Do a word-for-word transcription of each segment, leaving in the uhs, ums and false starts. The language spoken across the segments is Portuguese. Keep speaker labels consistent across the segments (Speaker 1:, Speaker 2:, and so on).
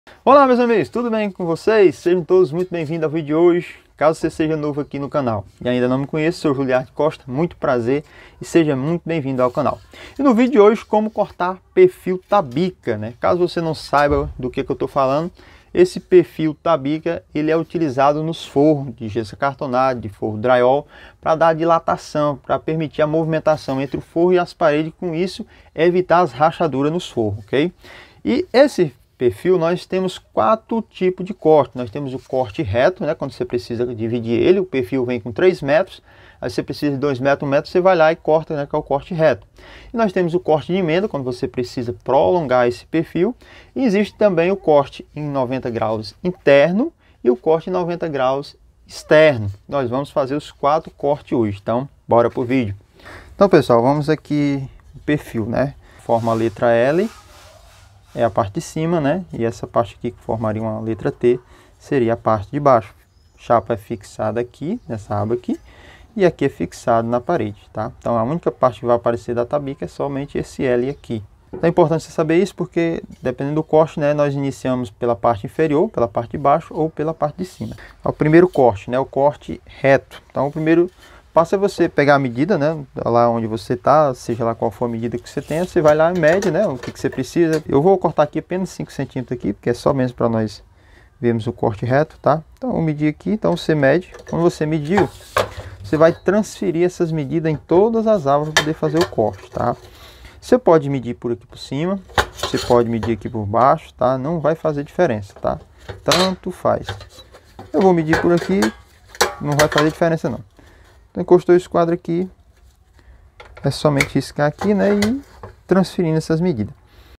Speaker 1: Olá meus amigos, tudo bem com vocês? Sejam todos muito bem-vindos ao vídeo de hoje. Caso você seja novo aqui no canal e ainda não me conheça, sou Juliarte Costa, muito prazer e seja muito bem-vindo ao canal. E no vídeo de hoje, como cortar perfil tabica, né? Caso você não saiba do que, que eu estou falando, esse perfil tabica ele é utilizado nos forros de gesso cartonado, de forro drywall, para dar dilatação, para permitir a movimentação entre o forro e as paredes, com isso evitar as rachaduras nos forros, ok? E esse perfil nós temos quatro tipos de corte. Nós temos o corte reto, né, quando você precisa dividir ele, o perfil vem com três metros, aí você precisa de dois metros, um metro, você vai lá e corta, né, que é o corte reto. E nós temos o corte de emenda, quando você precisa prolongar esse perfil, e existe também o corte em noventa graus interno e o corte em noventa graus externo. Nós vamos fazer os quatro cortes hoje, então bora pro vídeo. Então pessoal, vamos aqui o perfil, né, forma a letra L, é a parte de cima, né? E essa parte aqui que formaria uma letra T seria a parte de baixo. Chapa é fixada aqui, nessa aba aqui, e aqui é fixado na parede, tá? Então a única parte que vai aparecer da tabica é somente esse L aqui. É importante você saber isso porque, dependendo do corte, né, nós iniciamos pela parte inferior, pela parte de baixo ou pela parte de cima. O primeiro corte, né, o corte reto. Então o primeiro passo é você pegar a medida, né, lá onde você está, seja lá qual for a medida que você tenha, você vai lá e mede, né, o que, que você precisa. Eu vou cortar aqui apenas cinco centímetros aqui, porque é só mesmo para nós vermos o corte reto, tá? Então eu medi aqui, então você mede. Quando você mediu, você vai transferir essas medidas em todas as árvores para poder fazer o corte, tá? Você pode medir por aqui por cima, você pode medir aqui por baixo, tá? Não vai fazer diferença, tá? Tanto faz. Eu vou medir por aqui, não vai fazer diferença não. Então, encostou esse quadro aqui, é somente riscar aqui, né, e transferindo essas medidas.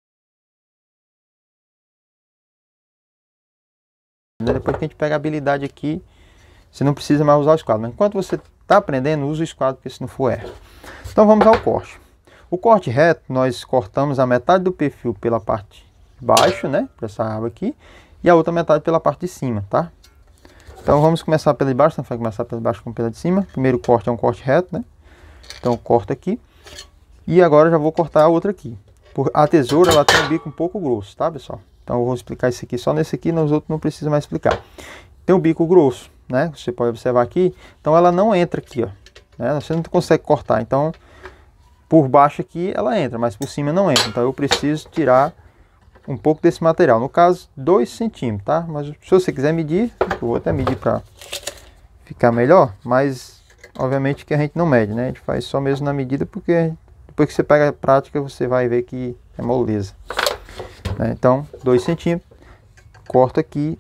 Speaker 1: Depois que a gente pega a habilidade aqui, você não precisa mais usar os quadros. Mas enquanto você está aprendendo, use os quadros, porque se não for erro. Então vamos ao corte. O corte reto, nós cortamos a metade do perfil pela parte de baixo, né, para essa aba aqui, e a outra metade pela parte de cima, tá? Então vamos começar pela de baixo, então vai começar pela de baixo com pela de cima. Primeiro corte é um corte reto, né? Então corta aqui. E agora já vou cortar a outra aqui. Por, a tesoura ela tem um bico um pouco grosso, tá pessoal? Então eu vou explicar isso aqui só nesse aqui, nos outros não precisa mais explicar. Tem um bico grosso, né? Você pode observar aqui. Então ela não entra aqui, ó. Né? Você não consegue cortar. Então por baixo aqui ela entra, mas por cima não entra. Então eu preciso tirar um pouco desse material, no caso dois centímetros, tá? Mas se você quiser medir, eu vou até medir para ficar melhor, mas obviamente que a gente não mede, né? A gente faz só mesmo na medida, porque depois que você pega a prática você vai ver que é moleza, né? Então dois centímetros, corto aqui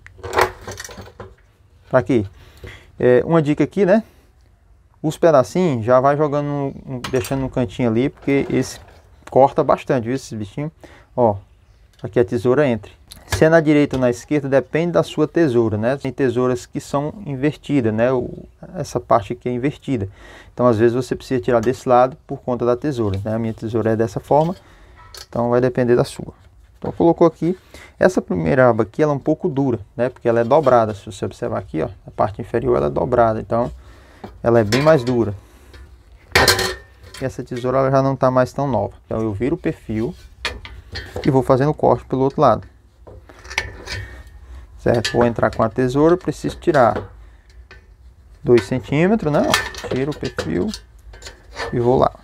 Speaker 1: para aqui. É, uma dica aqui, né? Os pedacinhos já vai jogando, no, deixando no cantinho ali, porque esse corta bastante, viu, esses bichinhos, ó. Aqui a tesoura entra. Se é na direita ou na esquerda, depende da sua tesoura, né? Tem tesouras que são invertidas, né? O, essa parte aqui é invertida. Então, às vezes, você precisa tirar desse lado por conta da tesoura, né? A minha tesoura é dessa forma, então vai depender da sua. Então, colocou aqui. Essa primeira aba aqui, ela é um pouco dura, né? Porque ela é dobrada. Se você observar aqui, ó, a parte inferior ela é dobrada, então ela é bem mais dura. E essa tesoura ela já não está mais tão nova. Então, eu viro o perfil e vou fazendo o corte pelo outro lado, certo? Vou entrar com a tesoura, preciso tirar dois centímetros, né? Tiro o perfil e vou lá.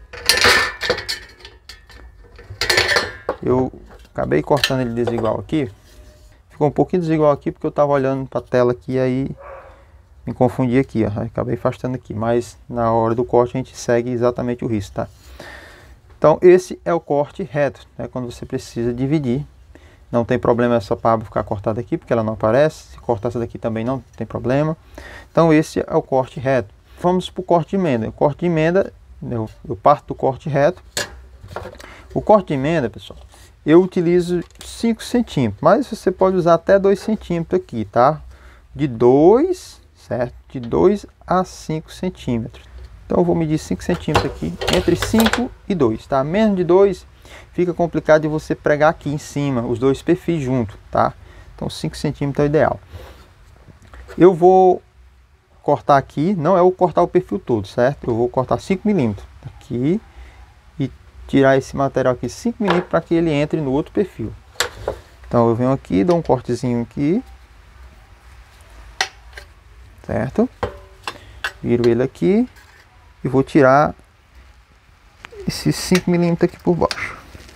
Speaker 1: Eu acabei cortando ele desigual aqui, ficou um pouquinho desigual aqui porque eu estava olhando para a tela aqui, aí me confundi aqui, ó. Acabei afastando aqui, mas na hora do corte a gente segue exatamente o risco, tá? Então esse é o corte reto, né? Quando você precisa dividir, não tem problema essa aba ficar cortada aqui, porque ela não aparece. Se cortar essa daqui também não tem problema. Então esse é o corte reto. Vamos para o corte de emenda. O corte de emenda, eu, eu parto do corte reto. O corte de emenda, pessoal, eu utilizo cinco centímetros, mas você pode usar até dois centímetros aqui, tá? De dois, certo? De dois a cinco centímetros. Então eu vou medir cinco centímetros aqui, entre cinco e dois, tá? Menos de dois fica complicado de você pregar aqui em cima, os dois perfis juntos, tá? Então cinco centímetros é o ideal. Eu vou cortar aqui, não é o cortar o perfil todo, certo? Eu vou cortar cinco milímetros aqui e tirar esse material aqui cinco milímetros para que ele entre no outro perfil. Então eu venho aqui, dou um cortezinho aqui, certo? Viro ele aqui e vou tirar esses cinco milímetros aqui por baixo.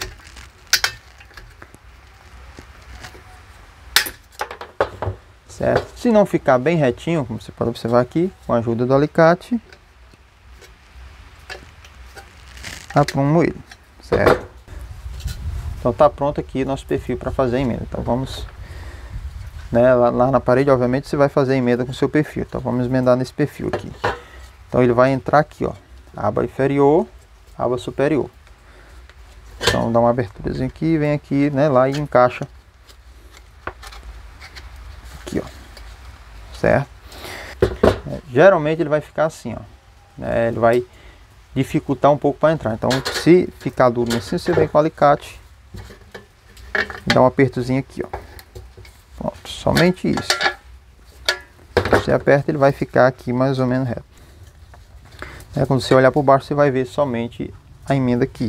Speaker 1: Certo? Se não ficar bem retinho, como você pode observar aqui, com a ajuda do alicate, aprumo ele, certo? Então tá pronto aqui nosso perfil para fazer a emenda. Então vamos, né, lá, lá na parede, obviamente você vai fazer a emenda com o seu perfil. Então vamos emendar nesse perfil aqui. Então ele vai entrar aqui, ó, aba inferior, aba superior. Então dá uma aberturazinha aqui, vem aqui, né, lá e encaixa aqui, ó, certo? É, geralmente ele vai ficar assim, ó, né, ele vai dificultar um pouco para entrar. Então se ficar duro assim, você vem com o alicate, dá um apertozinho aqui, ó. Pronto, somente isso. Você aperta, ele vai ficar aqui mais ou menos reto. É, quando você olhar por baixo, você vai ver somente a emenda aqui.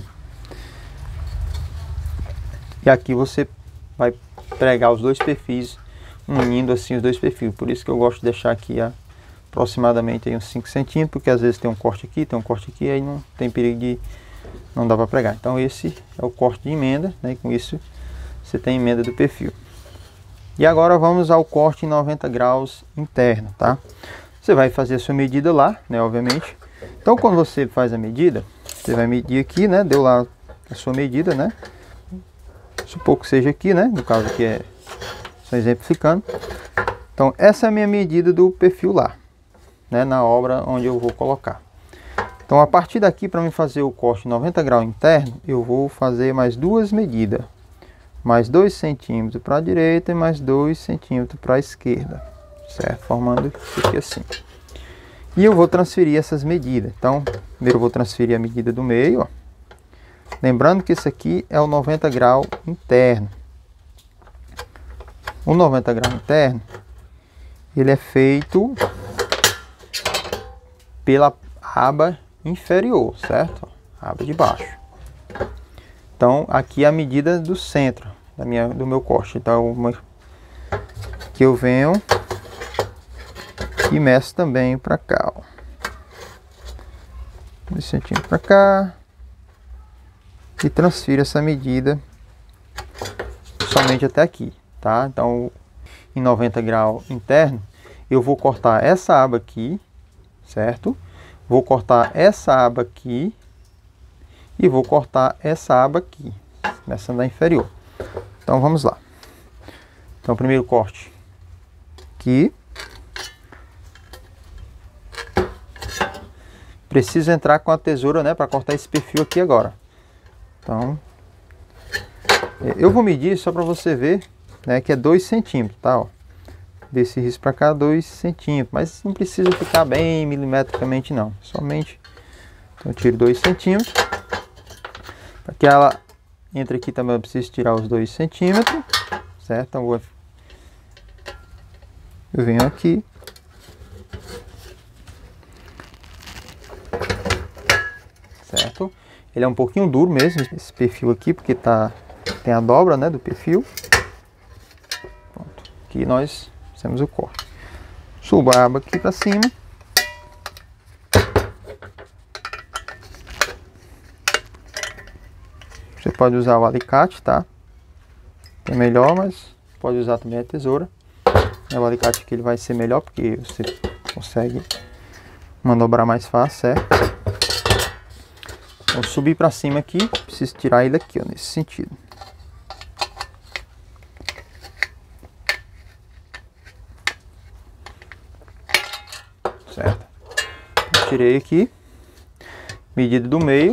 Speaker 1: E aqui você vai pregar os dois perfis, unindo assim os dois perfis. Por isso que eu gosto de deixar aqui a, aproximadamente aí uns cinco centímetros, porque às vezes tem um corte aqui, tem um corte aqui, aí não tem perigo de não dá para pregar. Então esse é o corte de emenda, né? E com isso você tem a emenda do perfil. E agora vamos ao corte em noventa graus interno, tá? Você vai fazer a sua medida lá, né, obviamente. Então quando você faz a medida, você vai medir aqui, né, deu lá a sua medida, né? Supor que seja aqui, né, no caso aqui é só exemplificando. Então essa é a minha medida do perfil lá, né, na obra onde eu vou colocar. Então a partir daqui, para mim fazer o corte em noventa graus interno, eu vou fazer mais duas medidas. Mais dois centímetros para a direita e mais dois centímetros para a esquerda, certo? Formando isso aqui assim. E eu vou transferir essas medidas. Então, primeiro eu vou transferir a medida do meio, ó. Lembrando que esse aqui é o noventa graus interno. O noventa graus interno, ele é feito pela aba inferior, certo? A aba de baixo. Então, aqui é a medida do centro da minha, do meu corte. Então, uma, que eu venho e meço também para cá, ó. dois centímetros para cá. E transfiro essa medida somente até aqui, tá? Então, em noventa graus interno, eu vou cortar essa aba aqui, certo? Vou cortar essa aba aqui. E vou cortar essa aba aqui, começando da inferior. Então vamos lá. Então primeiro corte aqui. Preciso entrar com a tesoura, né, para cortar esse perfil aqui agora. Então eu vou medir só para você ver, né, que é dois centímetros, tá? Ó. Desse risco para cá, dois centímetros. Mas não precisa ficar bem milimetricamente não. Somente, então eu tiro dois centímetros. Para que ela entre aqui também eu preciso tirar os dois centímetros, certo? Então vou... eu venho aqui. Certo? Ele é um pouquinho duro mesmo, esse perfil aqui, porque tá, tem a dobra, né, do perfil. Pronto. Aqui nós fizemos o corte. Subo a aba aqui para cima. Você pode usar o alicate, tá? É melhor, mas pode usar também a tesoura. O alicate aqui ele vai ser melhor, porque você consegue manobrar mais fácil, certo? Vou subir para cima aqui, preciso tirar ele aqui, ó, nesse sentido. Certo? Tirei aqui, medida do meio.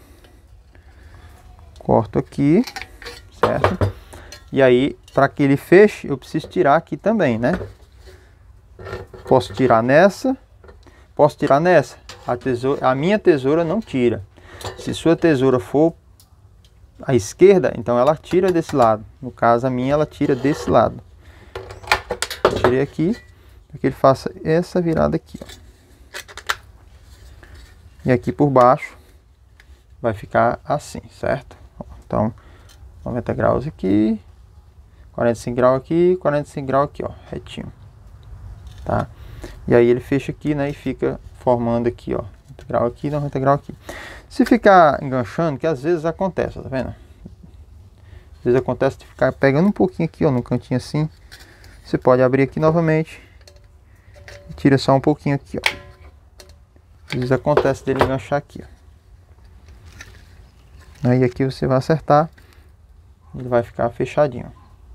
Speaker 1: Corto aqui, certo? E aí, para que ele feche, eu preciso tirar aqui também, né? Posso tirar nessa, posso tirar nessa. A, tesoura, a minha tesoura não tira. Se sua tesoura for à esquerda, então ela tira desse lado. No caso, a minha, ela tira desse lado. Eu tirei aqui, para que ele faça essa virada aqui, ó. E aqui por baixo, vai ficar assim, certo? Então, noventa graus aqui, quarenta e cinco graus aqui, quarenta e cinco graus aqui, ó, retinho, tá? E aí ele fecha aqui, né, e fica formando aqui, ó, noventa graus aqui, noventa graus aqui. Se ficar enganchando, que às vezes acontece, tá vendo? Às vezes acontece de ficar pegando um pouquinho aqui, ó, no cantinho assim. Você pode abrir aqui novamente e tira só um pouquinho aqui, ó. Às vezes acontece dele enganchar aqui, ó. Aí aqui você vai acertar, ele vai ficar fechadinho.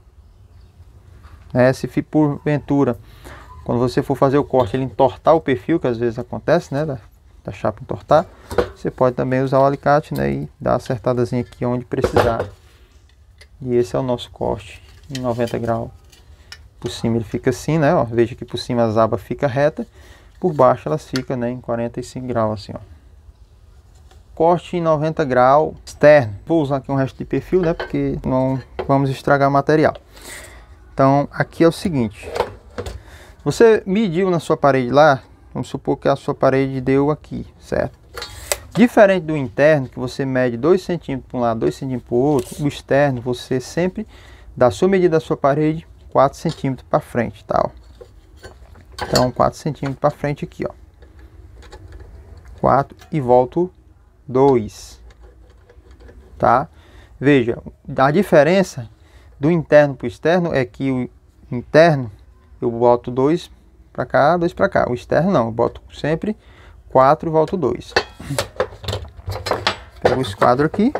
Speaker 1: É, se porventura, quando você for fazer o corte, ele entortar o perfil, que às vezes acontece, né, da, da chapa entortar, você pode também usar o alicate, né, e dar uma acertadazinha aqui onde precisar. E esse é o nosso corte em noventa graus. Por cima ele fica assim, né, ó, veja que por cima as abas ficam retas, por baixo elas ficam, né, em quarenta e cinco graus, assim, ó. Corte em noventa graus externo. Vou usar aqui um resto de perfil, né, porque não vamos estragar material. Então, aqui é o seguinte. Você mediu na sua parede lá, vamos supor que a sua parede deu aqui, certo? Diferente do interno, que você mede dois centímetros para um lado, dois centímetros para o outro, o externo você sempre dá a sua medida da sua parede quatro centímetros para frente, tá? Ó. Então, quatro centímetros para frente aqui, ó. quatro e volto dois, tá? Veja, a diferença do interno para o externo é que o interno eu boto dois para cá, dois para cá. O externo não, eu boto sempre quatro e volto dois. Pego o esquadro aqui,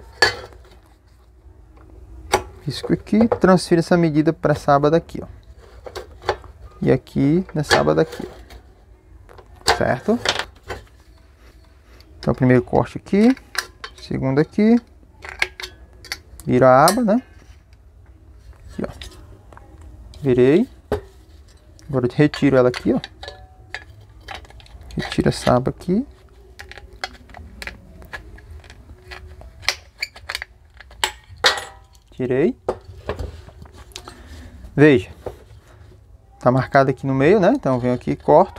Speaker 1: risco aqui, transfiro essa medida para essa aba daqui, ó. E aqui nessa aba daqui, ó. Certo? Então, primeiro corte aqui, segundo aqui, viro a aba, né? Aqui, ó. Virei. Agora eu retiro ela aqui, ó. Retiro essa aba aqui. Tirei. Veja. Tá marcado aqui no meio, né? Então eu venho aqui e corto.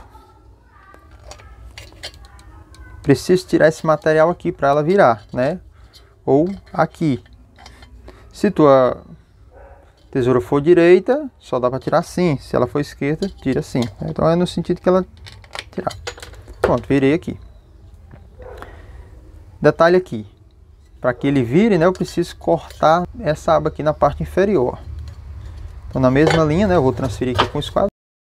Speaker 1: Preciso tirar esse material aqui para ela virar, né? Ou aqui. Se tua tesoura for direita, só dá para tirar assim. Se ela for esquerda, tira assim. Então é no sentido que ela tirar. Pronto, virei aqui. Detalhe aqui. Para que ele vire, né, eu preciso cortar essa aba aqui na parte inferior. Então na mesma linha, né, eu vou transferir aqui com o esquadro.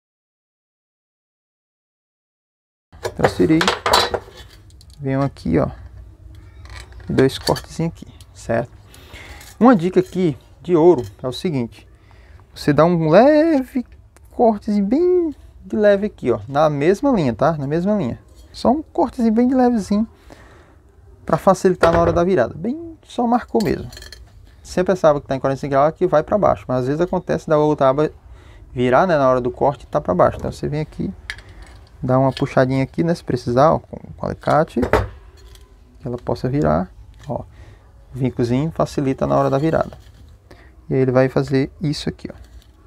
Speaker 1: Transferir. Venho aqui, ó. Dois cortezinhos aqui, certo? Uma dica aqui de ouro é o seguinte. Você dá um leve cortezinho bem de leve aqui, ó. Na mesma linha, tá? Na mesma linha. Só um cortezinho bem de levezinho. Para facilitar na hora da virada. Bem, só marcou mesmo. Sempre essa aba que está em quarenta e cinco graus aqui vai para baixo. Mas às vezes acontece da outra aba virar, né, na hora do corte e tá para baixo. Então você vem aqui, dá uma puxadinha aqui, né, se precisar, ó, com o alicate. Que ela possa virar. Ó, o vincozinho facilita na hora da virada. E aí ele vai fazer isso aqui, ó.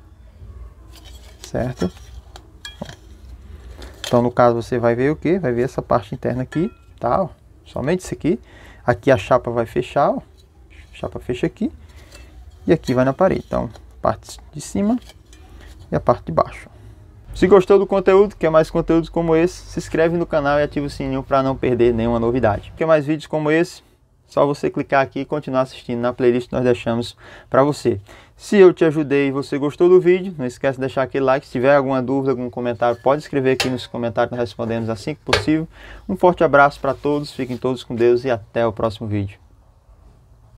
Speaker 1: Certo? Ó. Então no caso você vai ver o que? Vai ver essa parte interna aqui, tá? Ó. Somente isso aqui. Aqui a chapa vai fechar, ó. A chapa fecha aqui. E aqui vai na parede. Então, parte de cima e a parte de baixo. Se gostou do conteúdo, quer mais conteúdos como esse, se inscreve no canal e ativa o sininho para não perder nenhuma novidade. Quer mais vídeos como esse? Só você clicar aqui e continuar assistindo na playlist que nós deixamos para você. Se eu te ajudei e você gostou do vídeo, não esquece de deixar aquele like. Se tiver alguma dúvida, algum comentário, pode escrever aqui nos comentários, nós respondemos assim que possível. Um forte abraço para todos, fiquem todos com Deus e até o próximo vídeo.